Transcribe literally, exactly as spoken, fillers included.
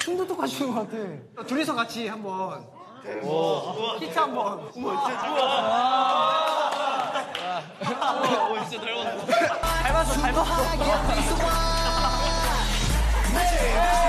춤도 똑같이 것 같아. 둘이서 같이 한번. 오. 히트 한번. 우와, 진짜 좋아. 오, 진짜 닮았어. 닮았어, 닮았어.